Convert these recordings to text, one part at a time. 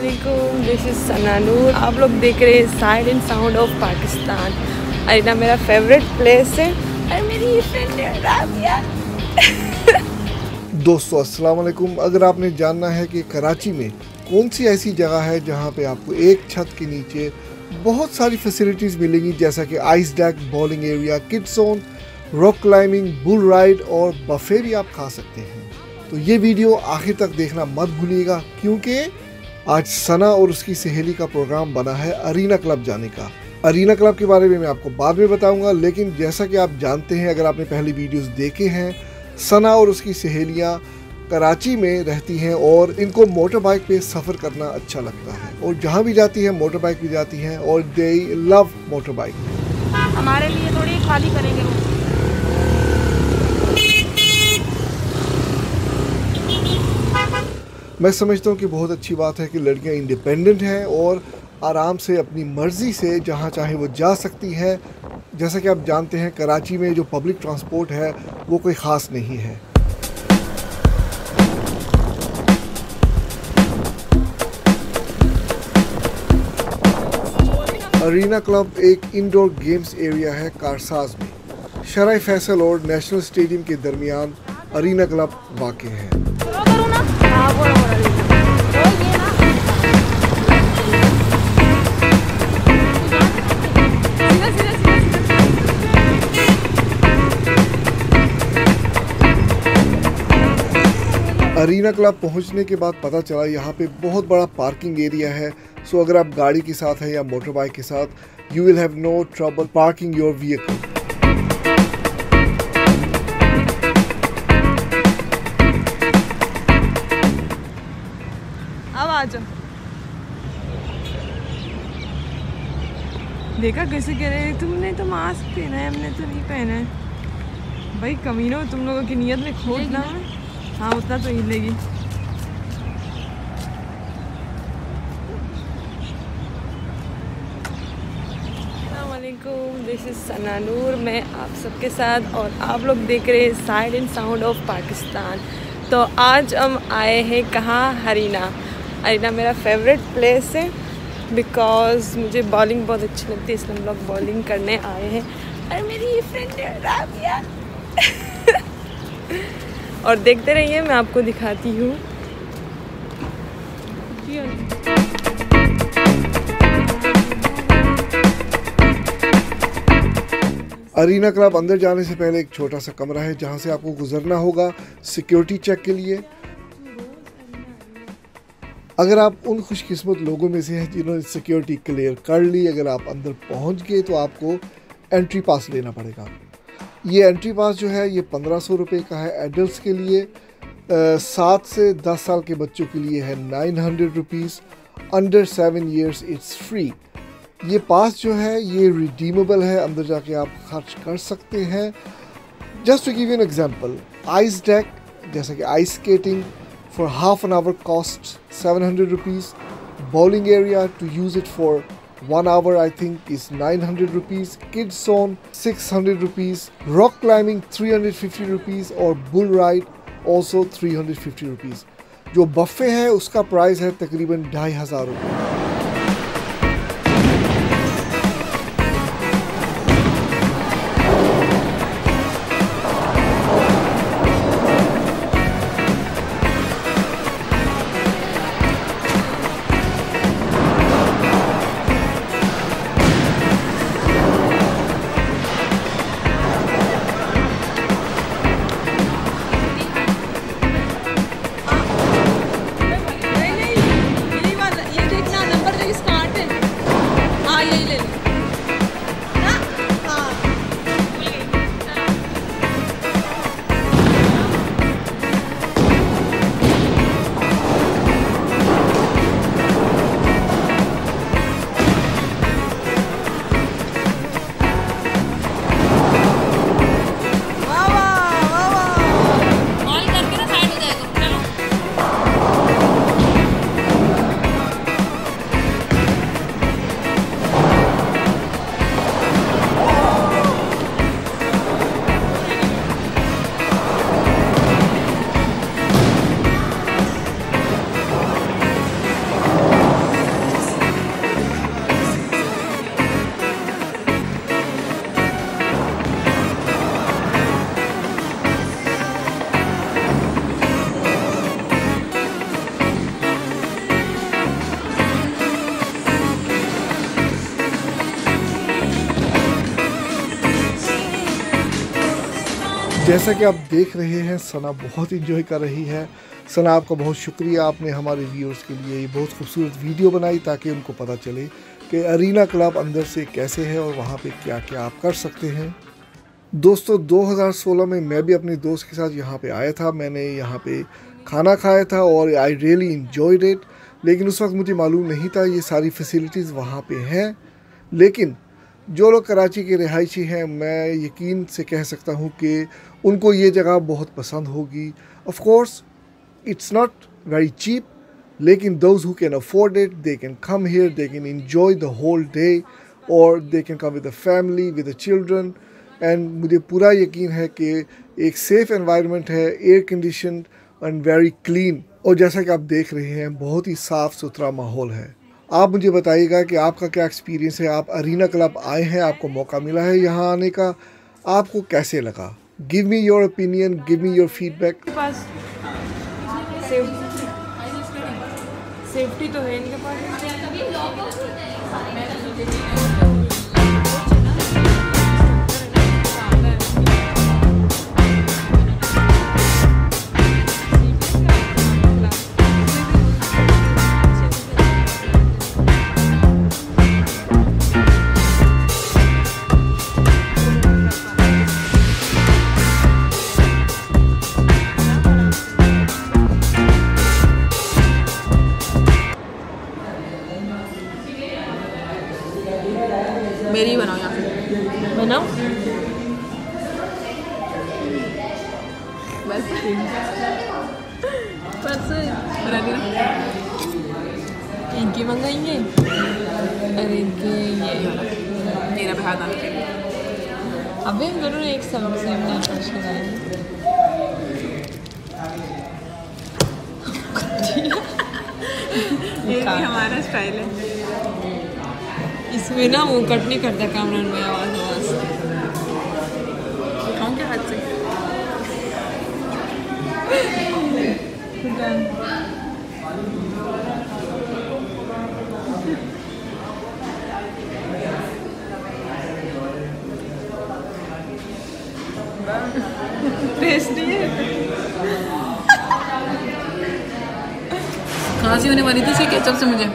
अस्सलामुअलैकुम, this is सना नूर। आप लोग देख रहे हैं side and sound of Pakistan. Arena मेरा फेवरेट प्लेस है और मेरी फ्रेंड है राबिया। दोस्तों अस्सलाम वालेकुम। अगर आपने जानना है कि कराची में कौन सी ऐसी जगह है जहां पे आपको एक छत के नीचे बहुत सारी फैसिलिटीज़ मिलेंगी, जैसा कि ice deck, bowling area, kids zone, rock climbing, bull ride और बफे भी आप खा सकते हैं, तो ये वीडियो आखिर तक देखना मत भूलिएगा, क्योंकि आज सना और उसकी सहेली का प्रोग्राम बना है अरीना क्लब जाने का। अरीना क्लब के बारे में मैं आपको बाद में बताऊंगा, लेकिन जैसा कि आप जानते हैं, अगर आपने पहले वीडियोस देखे हैं, सना और उसकी सहेलियां कराची में रहती हैं और इनको मोटर बाइक पे सफ़र करना अच्छा लगता है और जहां भी जाती हैं मोटर बाइक पे जाती हैं और दे लव मोटर बाइक। हमारे लिए थोड़ी खाली करेंगे वो। मैं समझता हूँ कि बहुत अच्छी बात है कि लड़कियाँ इंडिपेंडेंट हैं और आराम से अपनी मर्ज़ी से जहाँ चाहे वो जा सकती हैं। जैसा कि आप जानते हैं, कराची में जो पब्लिक ट्रांसपोर्ट है वो कोई ख़ास नहीं है। अरीना क्लब एक इंडोर गेम्स एरिया है कारसाज में। शराय फैसल और नेशनल स्टेडियम के दरमियान अरीना क्लब वाक़ है। अरीना क्लब पहुंचने के बाद पता चला यहाँ पे बहुत बड़ा पार्किंग एरिया है, सो अगर आप गाड़ी के साथ हैं या मोटर बाइक के साथ, you will have no trouble parking your vehicle. अब आ जाओ। देखा कैसे कह रहे हैं, तुमने तो मास्क पहना है, हमने तो नहीं पहना है। भाई कमीनों, तुम लोगों की नीयत में खोट ना है। हाँ, उतना तो हिलेगी। अस्सलामुअलैकुम, दिस इज़ सना नूर। मैं आप सबके साथ और आप लोग देख रहे हैं side and sound of Pakistan. तो आज हम आए हैं कहाँ? अरीना। अरीना मेरा फेवरेट प्लेस है बिकॉज़ मुझे बॉलिंग बहुत अच्छी लगती है, इसलिए हम लोग बॉलिंग करने आए हैं और मेरी ये फ्रेंड है राबिया। और देखते रहिए, मैं आपको दिखाती हूँ। अरीना क्लब अंदर जाने से पहले एक छोटा सा कमरा है जहां से आपको गुजरना होगा सिक्योरिटी चेक के लिए। अगर आप उन खुशकिस्मत लोगों में से हैं जिन्होंने सिक्योरिटी क्लियर कर ली, अगर आप अंदर पहुंच गए तो आपको एंट्री पास लेना पड़ेगा। ये एंट्री पास जो है ये 1500 रुपये का है एडल्ट्स के लिए, 7 से 10 साल के बच्चों के लिए है 900 rupees, under 7 years it's free. ये पास जो है ये रिडीमेबल है, अंदर जाके आप खर्च कर सकते हैं। Just to give you an example, ice deck जैसे कि ice skating for half an hour cost 700 rupees, bowling area to use it for 1 hour I think is 900 rupees, kids zone 600 rupees, rock climbing 350 rupees और bull ride also 350 rupees। जो buffet है उसका price है तकरीबन 2500 रुपये। जैसा कि आप देख रहे हैं सना बहुत इंजॉय कर रही है। सना आपका बहुत शुक्रिया, आपने हमारे व्यूअर्स के लिए ये बहुत खूबसूरत वीडियो बनाई ताकि उनको पता चले कि अरीना क्लब अंदर से कैसे है और वहाँ पे क्या क्या आप कर सकते हैं। दोस्तों 2016 में मैं भी अपने दोस्त के साथ यहाँ पे आया था। मैंने यहाँ पे खाना खाया था और आई रियली इंजॉयड इट। लेकिन उस वक्त मुझे मालूम नहीं था ये सारी फैसिलिटीज़ वहाँ पे हैं। लेकिन जो लोग कराची के रिहायशी हैं, मैं यकीन से कह सकता हूँ कि उनको ये जगह बहुत पसंद होगी। Of course it's not very cheap, लेकिन those who can afford it they can come here, they can enjoy the whole day और they can come with the family, with the children. And मुझे पूरा यकीन है कि एक safe environment है, air conditioned and very clean. और जैसा कि आप देख रहे हैं बहुत ही साफ़ सुथरा माहौल है। आप मुझे बताइएगा कि आपका क्या एक्सपीरियंस है। आप अरीना क्लब आए हैं, आपको मौका मिला है यहाँ आने का, आपको कैसे लगा? Give me your opinion, give me your feedback. पास सेफ्टी तो है इनके पास। मेरी बनाओ या फिर बनाओ बस बना दी ना। इनकी मंगाएंगे। अरे ये मेरा पे हाथ आना। अबे हम दोनों एक समय से ये भी हमारा स्टाइल है। इसमें ना वो कट नहीं करता कैमरा में आवाज़ खाऊं क्या हाथ से? टेस्टी है। खांसी होने वाली थी इसी केचप से मुझे।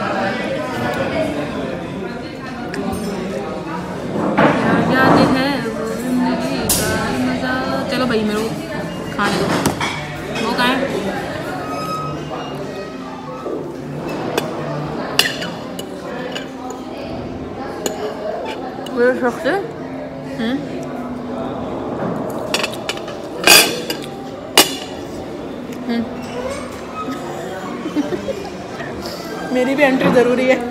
याद है वो जिंदगी का मजा। चलो भाई मेरे को खाने दो। वो कहाँ है? मेरे शौक से मेरी भी एंट्री ज़रूरी है।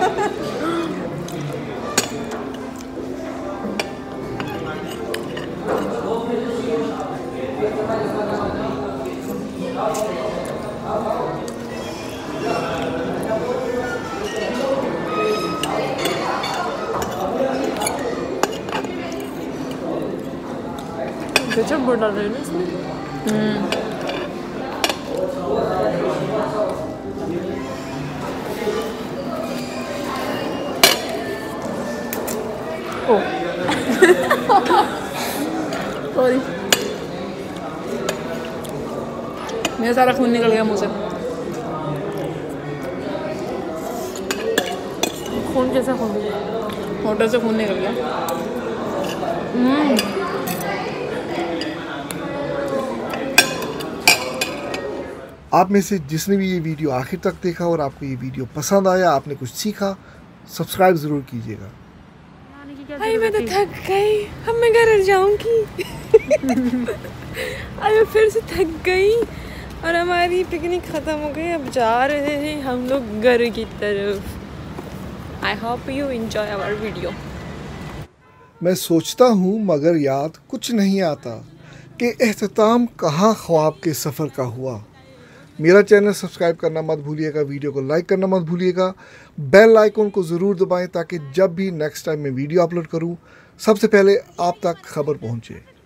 केचप बहुत डाल रहे हैं ना इसमें। सॉरी, मेरा सारा खून निकल गया मुँह से। खून कैसा खून? होटल से खून निकल गया। आप में से जिसने भी ये वीडियो आखिर तक देखा और आपको ये वीडियो पसंद आया, आपने कुछ सीखा, सब्सक्राइब ज़रूर कीजिएगा। आई मैं तो थक गई, अब मैं घर जाऊंगी। आई मैं फिर से थक गई और हमारी पिकनिक ख़त्म हो गई। अब जा रहे हैं हम लोग घर की तरफ। I hope you enjoy our video. मैं सोचता हूँ मगर याद कुछ नहीं आता कि एहतमाम कहाँ ख्वाब के सफ़र का हुआ। मेरा चैनल सब्सक्राइब करना मत भूलिएगा, वीडियो को लाइक करना मत भूलिएगा, बेल आइकन को ज़रूर दबाएं ताकि जब भी नेक्स्ट टाइम मैं वीडियो अपलोड करूं सबसे पहले आप तक खबर पहुंचे।